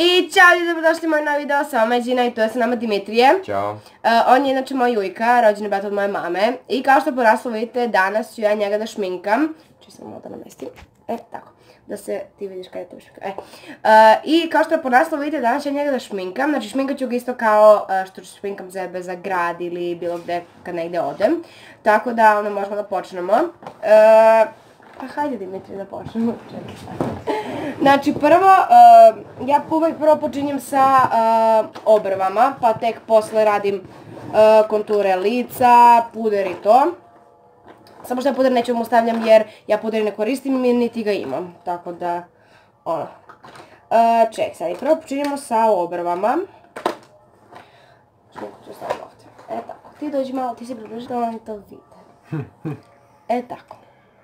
I čao ljudi, dobrodošli u moj novi video, sa vama je Gina i tu je sa nama Dimitrije. Ćao. On je inače moj ujka, rođeni brat od moje mame. I kao što po naslovu vidite, danas ću ja njega da šminkam. Ču sam malo da namestim. Tako. Da se ti vidiš kada je to šminka. I kao što po naslovu vidite, danas ću ja njega da šminkam. Znači šminkat ću ga isto kao što ću šminkam sebe za grad ili bilo gde kad negde odem. Tako da onda možemo da počnemo. Pa hajde Dimitri da počnemo. Znači ja uvijek prvo počinjem sa obrvama, pa tek posle radim konture lica, puder i to. Samo što ja puder neću mu stavljam jer ja puder ne koristim niti ga imam, tako da, ono. Ček, sad i prvo počinjemo sa obrvama. Šminku ću staviti ovdje. Tako, ti dođi malo, ti se približi da oni to vide. Tako.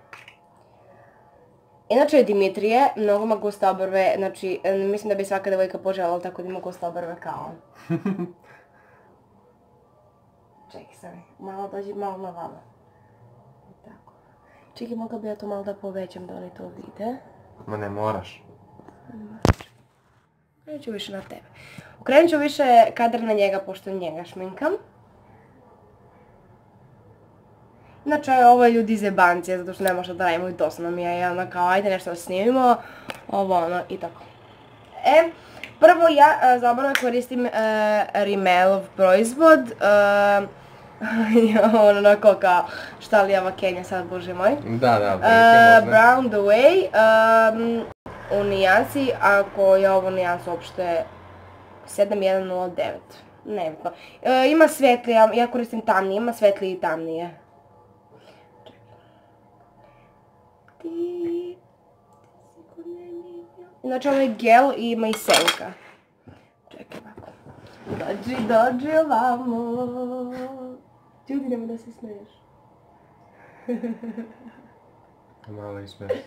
Inače Dimitrije, mnogo ima guste obrve, znači mislim da bi svaka devojka poželjela tako da ima guste obrve kao on. Čekaj sad, malo dođi malo na vama. Tako. Čekaj, mogla bi ja to malo da povećam da oni to vide. Ma ne moraš. Okrenut ću više na tebe. Okrenut ću više kadar na njega pošto njega šminkam. Znači ovo je ljudi iz jebancije, zato što ne možda da radimo i dosadno mi je, ono kao ajde nešto da snimimo, ovo ono i tako. Prvo ja za obrve koristim Rimmelov proizvod, onako kao šta li je ova Kenja sad, bože moj. Da, Brown the Way, u nijansi, ako je ovo nijansa uopšte 7109, nebitno. Ima svetlije, ja koristim tamnije, ima svetlije i tamnije. Znači ovo je gel i ima i senka. Čekaj ovako. Dođi ovamo. Ljudi, nemoj da se smeješ. Malo i smiješ.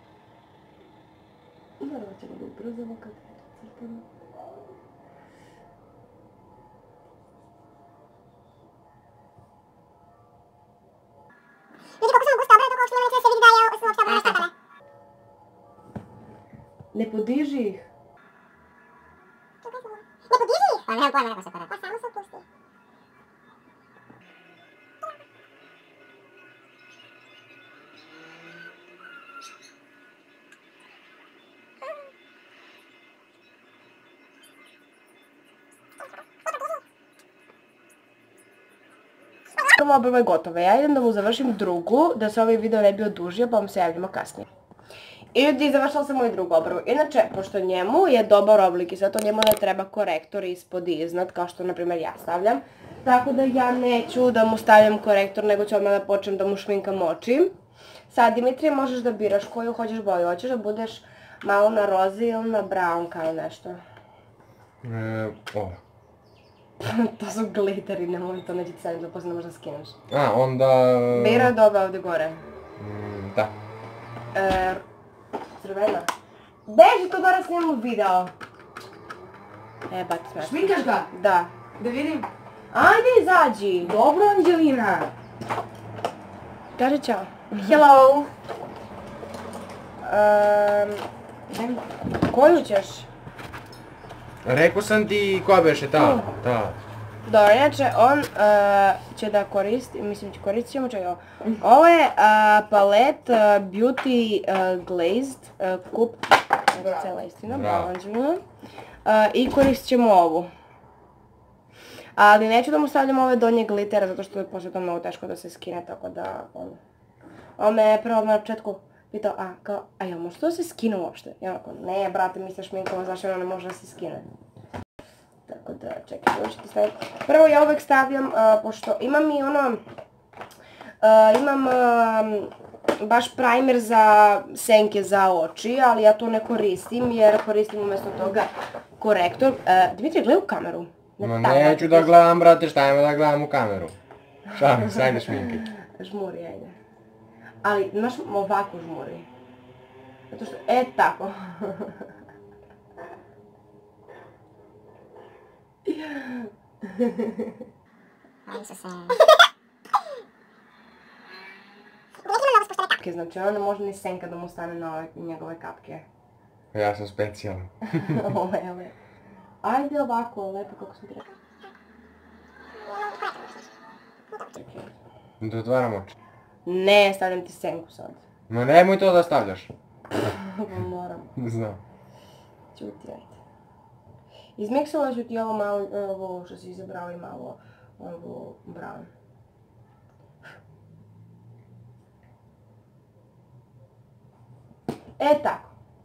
Naravno ćemo da ubrzamo kad je crtano. Ljudi, kako sam gusta obrada, kako što nema neće da se vidi da je uopšte obrada štakane. Ne podiži ih. Ne podiži ih? Pa nemam pojma kako se to radi. Pa samo se opusti. Prvo obrva je gotova. Ja idem da mu završim drugu, da se ovaj video ne bi odužio, pa vam se javljamo kasnije. I ljudi, završila sam moju drugu obrvu. Inače, pošto njemu je dobar oblik i zato njemu ne treba korektor ispod i iznad, kao što na primjer ja stavljam. Tako da ja neću da mu stavljam korektor, nego ću odmah da počnem da mu šminkam oči. Sad, Dimitrije, možeš da biraš koju hoćeš boju. Hoćeš da budeš malo na rozi ili na brown kao nešto? Ovo. To su gliteri, nemoj to neće ti staviti da posle ne možda skineš. Onda... Bira doba ovdje gore. Da. Crvena. Beži, to gore snimamo video. Bati smeš. Šminkaš ga? Da. Da vidim. Ajde, izađi. Dobro, Anđelina. Kaži čao. Hello. Koju ćeš? Rekao sam ti koja beše ta. Dobro, inače on će da koristi, mislim će koristit ćemo čega ovo. Ovo je palet Beauty Glazed, kup, cela istina, bravo Anđelina. I koristit ćemo ovu. Ali neću da mu stavljam ove donje glitera, zato što je posle to mnogo teško da se skine, tako da, ono. On me je prvo na početku pitao, jel može to da se skine uopšte? Ja onako, ne brate, mi se šminkamo, znaš, ono ne može da se skine. Tako da, čekaj, ovo ću ti staviti. Prvo ja uvek stavljam, pošto imam i ono, imam baš primer za senke za oči, ali ja to ne koristim jer koristim umjesto toga korektor. Dimitrije, gledaj u kameru. Ma neću da gledam, brate, šta ima da gledam u kameru? Šalim se, ajde šminkaj. Žmuri, ajde. Ali, znaš, ovako žmuri. Zato što, tako. Znači ona ne može ni senka da mu stane na ove njegove kapke. Ja sam specijalan. Ovo je. Ajde ovako, lepo kako sam ti rekla. Da otvaram oči. Ne, stavljam ti senku sad. No nemoj to da stavljaš. Moram. Znam. Ćuti, ajde. Izmiksala ću ti ovo malo, ovo što si izabrao i malo ovo brown. E tako.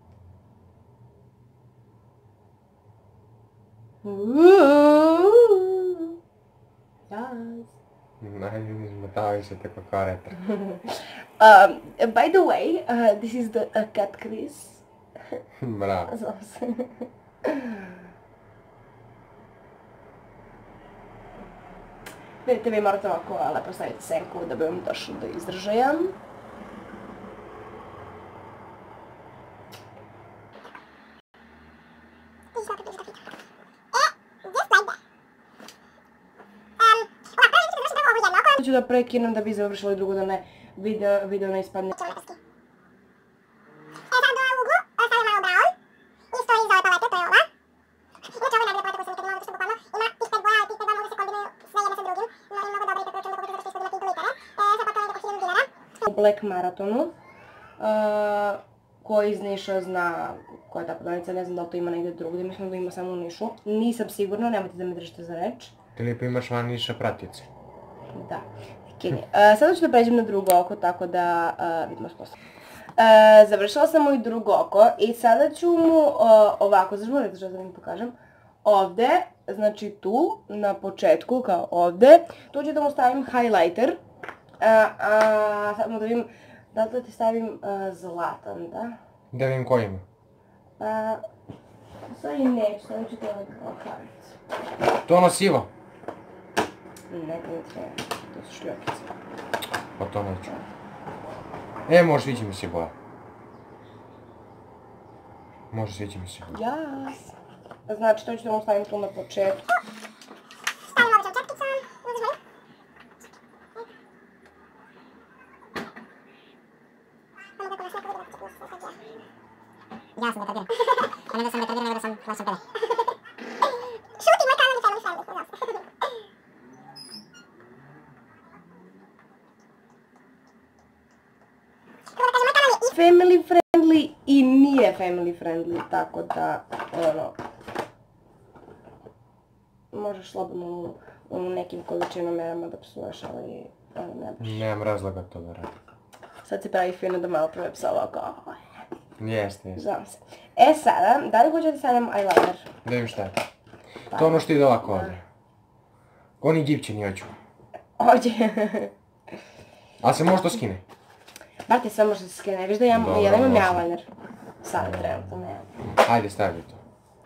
Yes. Najde, izmetavaju se tako kareta. By the way, this is the cut crease. Bravo. Znam se. Vidite, vi morate ovako lepo staviti senku da bi vam došlo do izražaja. Ću da prekinem da bi završili drugo, da ne video ne ispadne. U Black Marathonu, koji iz Niša zna koja je ta prodavnica, ne znam da li to ima negdje drugdje, mislim da ima samo u Nišu. Nisam sigurna, nemojte da me držite za reč. Ti lijepo imaš van Niša pratioce. Da, Kenija. Sada ću da pređem na drugo oko, tako da vidimo sposobno. Završila sam moj drugo oko i sada ću mu ovako, zažmurite što da vam pokažem, ovdje, znači tu, na početku, kao ovdje, tu ću da mu stavim highlighter. Sad mu da vidim, da li ti stavim zlatan, da? Da vidim koji ima. Sad i neću, sad ću te ovaj karicu. To ono sivo. Ne treba, to su šljokice. Pa to neću. E, može sviđa mi se boja. Može sviđa mi se boja. Jas. Znači, to ću da mu stavim tu na početku. Ja sam retardiran. A ne da sam retardiran, nego da sam glasan pede. Šuti, moj kanal je family friendly. Family friendly i nije family friendly, tako da, ono, možeš slobodno u nekim količinom merama da psuješ, ali ne baš. Nemam razloga to da radim. Sad se pravi fino da malo prve psa ovako. Jeste. Znam se. E sada, da li hoćete da stavljam eyeliner? Da vidim šta je to. To ono što ide ovako ovdje. Oni gipčini hoću. Ovdje. Ali se može to skine. Bar ti sve može se skine, viš da ja imam eyeliner. Sad trenutno nemam. Ajde, stavi to.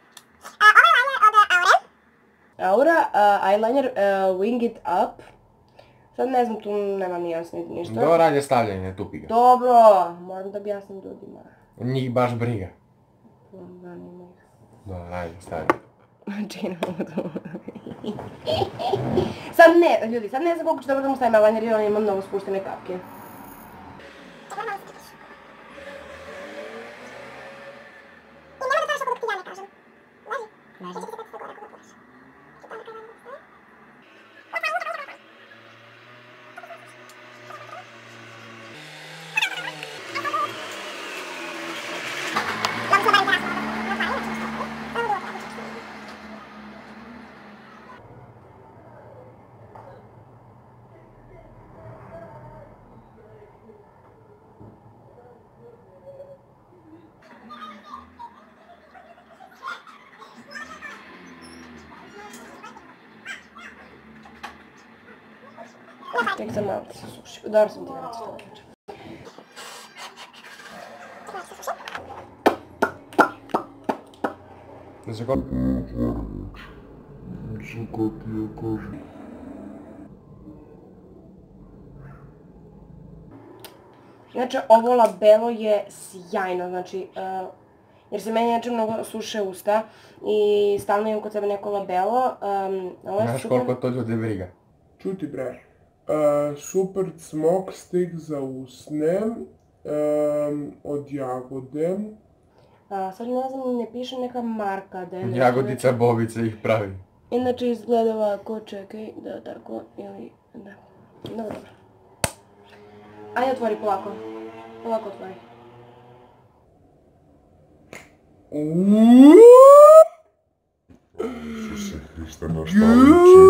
Aura, eyeliner, Wing It Up. Sad ne znam, tu nema nijans niti ništa. Dobro, ajde stavljanje, tupi ga. Dobro, moram da objasnim ljudima. Njih baš briga. Zanima ih. Dobro, ajde, stavi. Čini ovo. Sad ne, ljudi, sad ne znam koliko ću dobro da mu stavim eyeliner jer on ima mnogo spuštene kapke. Tek sam malo ti se suši. Dobro sam ti ga što reći. Znači kako? Znači, ovo labelo je sjajno, znači, jer se meni znači mnogo suše usta i stalno imam kod sebe neko labelo. Znaš koliko to ljudi briga? Čuti bre, super cmok stik za usne, od jagode. Sad ne znam, ne piše neka marka da je nešto. Jagodica Bobica ih pravi. Inače izgleda ovako, čekaj, da tako, ili, da. No, dobro. Ajde, otvori polako. Polako otvori. Isuse Hriste, na šta liči?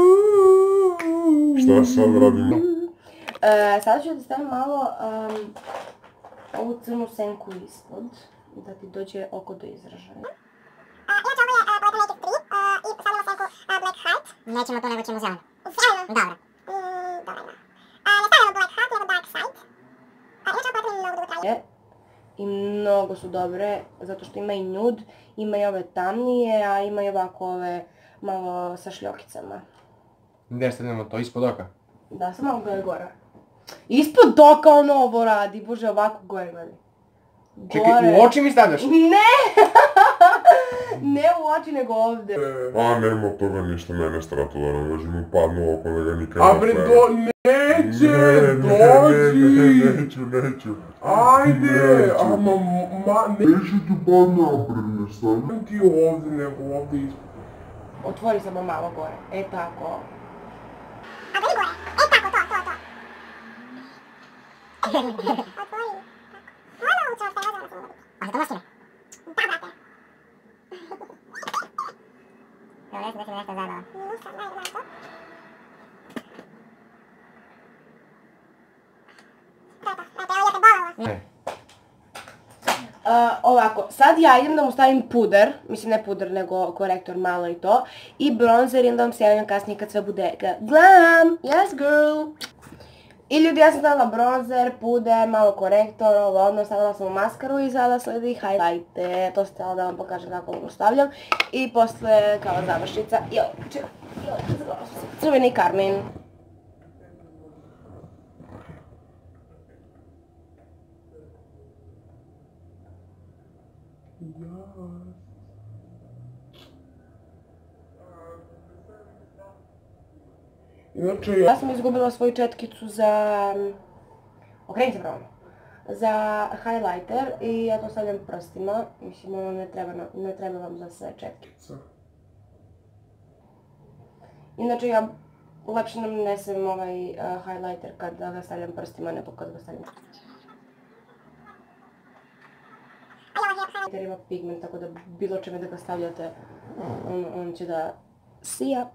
Šta sad radimo? Sada ću da stavim malo ovu crnu senku ispod, da ti dođe oko do izražaja. Inače ovo je Black Naked 3 i stavljamo senku Black Heart. Nećemo to, nego ćemo zeleno. Zeleno? Dobro. Dobro, da. Ne stavljamo Black Heart, nego Dark Side. Inače ovo potrebno mnogo dugo traje. I mnogo su dobre, zato što ima i nude, ima i ove tamnije, a ima i ovako ove malo sa šljokicama. Gdje stavljamo to, ispod oka? Da, samo malo gore. Ispod oka ono ovo radi, bože, ovako gore gledaj. Čekaj, u oči mi stavljaš? Ne! Ne u oči, nego ovdje. A, nema od toga ništa, mene stratularam, još mi padnu oko da ga nikad A ne bre, stavim. neće, dođi! Neću. Ajde, ama, Neću ti pa napred ne stavim. ne ti ovdje, nego ovdje ispod. Otvori samo malo gore, tako. A gledaj gore. Tako, to. Otvori. Tako. Malo učeo što je razvojno sam vidjeti. A za to maskine? Da, brate. Evo, nešto zajebala. Nisam, najde to. Brate, evo, ja te bolala. Ne. Ovako, sad ja idem da mu stavim puder, mislim ne puder nego korektor malo i to, i bronzer i onda vam se javljam kasnije kad sve bude glam, yes girl. I ljudi, ja sam stavila bronzer, puder, malo korektor, ovo stavila sam u maskaru i sada sledi highlighter, to sam htjela da vam pokažem kako ovo stavljam. I posle kao završnica, crveni karmin. Inače, Ja sam izgubila svoju četkicu za... Okreni se pravo. Za highlighter i ja to stavljam prstima. Mislim, ono ne treba vam za sve četkice. Inače, ja lepše nanesem ovaj highlighter kad ga stavljam prstima nego kad ga stavljam. Highlighter ima pigment, tako da bilo čime da ga stavljate, on će da sija.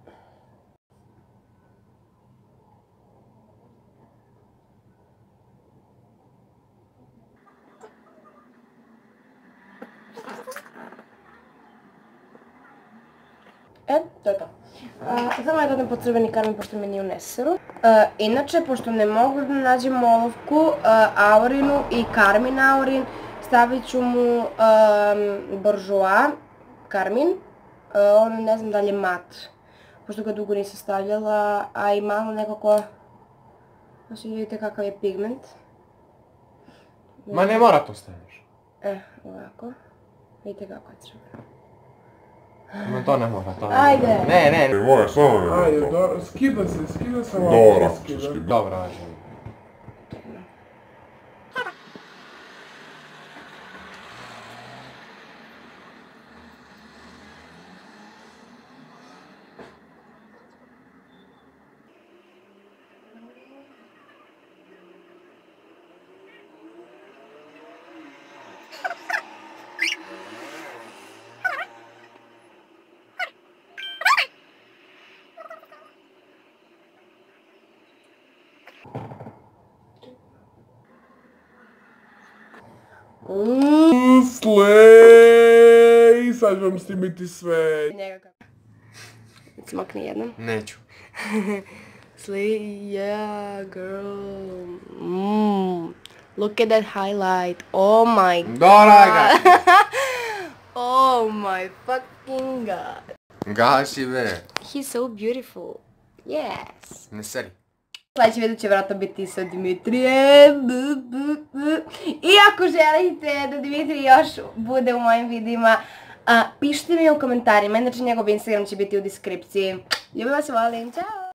To je to. Samo ja dodam po crveni karmin pošto mi nije u neseru. Inače, pošto ne mogu da nađem olovku, aurinu i karmin aurin, stavit ću mu bourjois karmin. On ne znam da li je mat, pošto ga dugo nisam stavljala, a i malo nekako... Znači vidite kakav je pigment. Ma ne mora to staviš. Ovako. Vidite kako je crveno. Ma to ne mora, to ne. Ajde. Ne. Moje, samo ne ajde, to. dobro, skida se malo. Dobro, skida. skida. Dobro, ajde. Slej, sad ću vam snimiti sve. Njega kako. Smakni jednom. Neću. Slay, yeah, girl. Look at that highlight. Oh my god. Dora ga! Oh my fucking god. Gasi be. He's so beautiful. Yes. Ne seri. Sljedeći video će vjerojatno biti sa Dimitrijem. I ako želite da Dimitrij još bude u mojim videima, pišite mi u komentarima, inače njegov Instagram će biti u deskripciji. Ljubim vas, volim, čao!